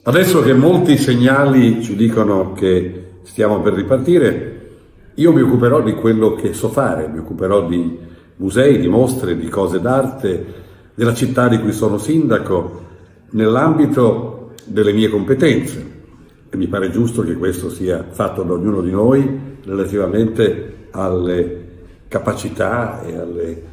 Adesso che molti segnali ci dicono che stiamo per ripartire, io mi occuperò di quello che so fare, mi occuperò di musei, di mostre, di cose d'arte, della città di cui sono sindaco, nell'ambito delle mie competenze. E mi pare giusto che questo sia fatto da ognuno di noi relativamente alle capacità e alle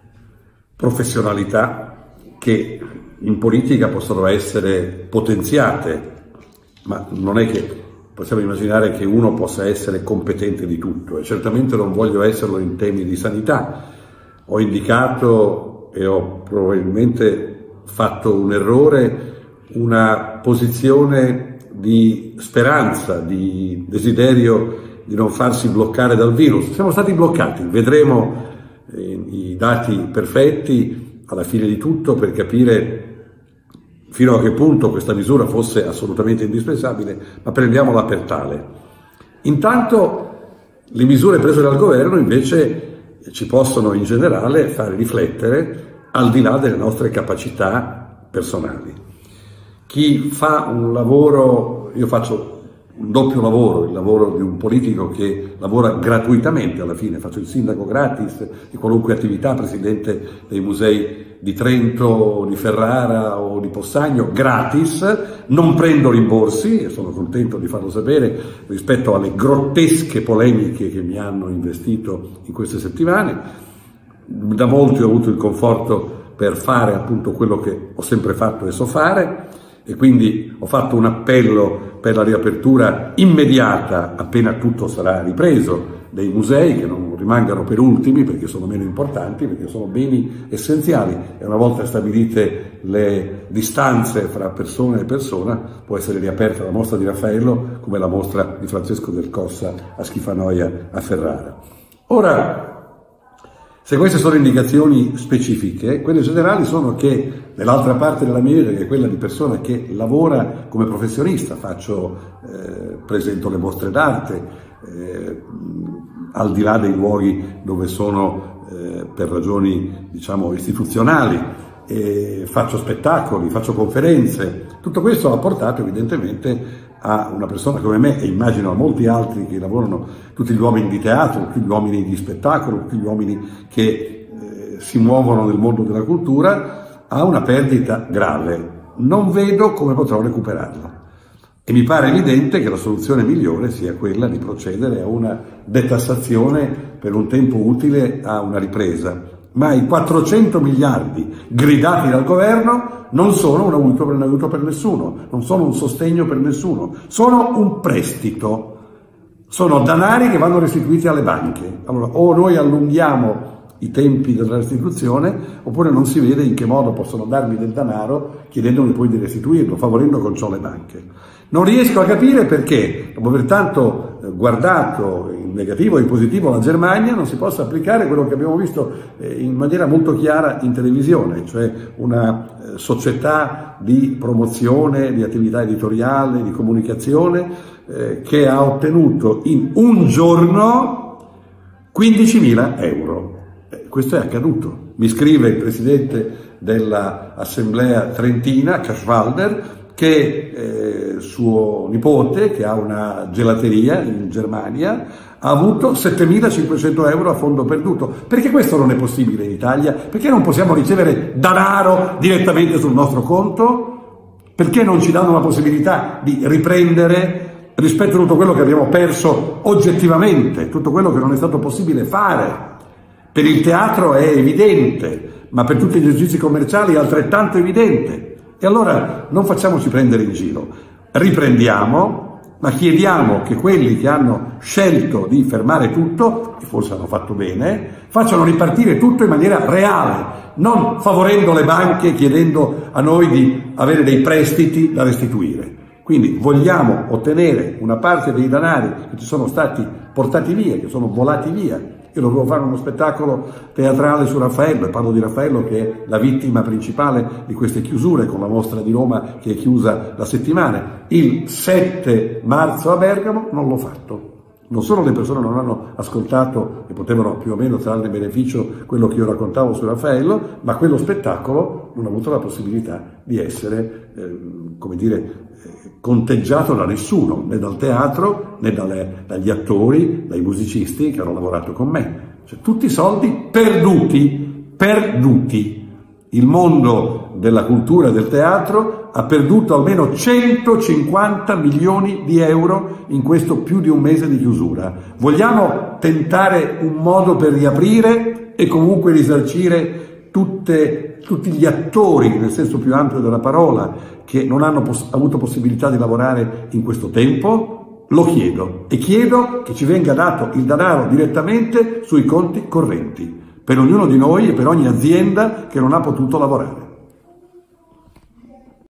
professionalità che in politica possono essere potenziate, ma non è che possiamo immaginare che uno possa essere competente di tutto, e certamente non voglio esserlo in temi di sanità. Ho indicato e ho probabilmente fatto un errore, una posizione di speranza, di desiderio di non farsi bloccare dal virus. Siamo stati bloccati, vedremo i dati perfetti alla fine di tutto per capire fino a che punto questa misura fosse assolutamente indispensabile, ma prendiamola per tale. Intanto le misure prese dal governo invece ci possono in generale fare riflettere al di là delle nostre capacità personali. Chi fa un lavoro, io faccio un doppio lavoro, il lavoro di un politico che lavora gratuitamente alla fine, faccio il sindaco gratis di qualunque attività, presidente dei musei di Trento, di Ferrara o di Possagno, gratis, non prendo rimborsi e sono contento di farlo sapere rispetto alle grottesche polemiche che mi hanno investito in queste settimane. Da molti ho avuto il conforto per fare appunto quello che ho sempre fatto e so fare, e quindi ho fatto un appello per la riapertura immediata appena tutto sarà ripreso dei musei, che non rimangano per ultimi perché sono meno importanti, perché sono beni essenziali, e una volta stabilite le distanze fra persona e persona può essere riaperta la mostra di Raffaello come la mostra di Francesco del Cossa a Schifanoia a Ferrara. Ora, se queste sono indicazioni specifiche, quelle generali sono che nell'altra parte della mia vita, che è quella di persona che lavora come professionista, presento le mostre d'arte, al di là dei luoghi dove sono per ragioni diciamo istituzionali, faccio spettacoli, faccio conferenze. Tutto questo ha portato evidentemente a una persona come me, e immagino a molti altri che lavorano, tutti gli uomini di teatro, tutti gli uomini di spettacolo, tutti gli uomini che si muovono nel mondo della cultura, a una perdita grave. Non vedo come potrò recuperarla. E mi pare evidente che la soluzione migliore sia quella di procedere a una detassazione per un tempo utile a una ripresa. Ma i 400 miliardi gridati dal governo non sono un aiuto per nessuno, non sono un sostegno per nessuno, sono un prestito, sono danari che vanno restituiti alle banche. Allora, o noi allunghiamo i tempi della restituzione, oppure non si vede in che modo possono darmi del denaro chiedendomi poi di restituirlo, favorendo con ciò le banche. Non riesco a capire perché, dopo aver tanto guardato in negativo e in positivo la Germania, non si possa applicare quello che abbiamo visto in maniera molto chiara in televisione, cioè una società di promozione, di attività editoriale, di comunicazione, che ha ottenuto in un giorno 15.000 euro. Questo è accaduto. Mi scrive il presidente dell'Assemblea Trentina, Cashwalder, che suo nipote, che ha una gelateria in Germania, ha avuto 7.500 euro a fondo perduto. Perché questo non è possibile in Italia? Perché non possiamo ricevere denaro direttamente sul nostro conto? Perché non ci danno la possibilità di riprendere rispetto a tutto quello che abbiamo perso oggettivamente, tutto quello che non è stato possibile fare? Per il teatro è evidente, ma per tutti gli esercizi commerciali è altrettanto evidente. E allora non facciamoci prendere in giro, riprendiamo, ma chiediamo che quelli che hanno scelto di fermare tutto, e forse hanno fatto bene, facciano ripartire tutto in maniera reale, non favorendo le banche, chiedendo a noi di avere dei prestiti da restituire. Quindi vogliamo ottenere una parte dei denari che ci sono stati portati via, che sono volati via. Io dovevo fare uno spettacolo teatrale su Raffaello, e parlo di Raffaello che è la vittima principale di queste chiusure, con la mostra di Roma che è chiusa da settimane. Il 7 marzo a Bergamo non l'ho fatto. Non solo le persone non hanno ascoltato e potevano più o meno trarne beneficio quello che io raccontavo su Raffaello, ma quello spettacolo non ha avuto la possibilità di essere, come dire, conteggiato da nessuno, né dal teatro, né dagli attori, dai musicisti che hanno lavorato con me. Cioè, tutti soldi perduti, perduti. Il mondo della cultura e del teatro ha perduto almeno 150 milioni di euro in questo più di un mese di chiusura. Vogliamo tentare un modo per riaprire e comunque risarcire tutti gli attori, nel senso più ampio della parola, che non hanno avuto possibilità di lavorare in questo tempo? Lo chiedo, e chiedo che ci venga dato il denaro direttamente sui conti correnti per ognuno di noi e per ogni azienda che non ha potuto lavorare.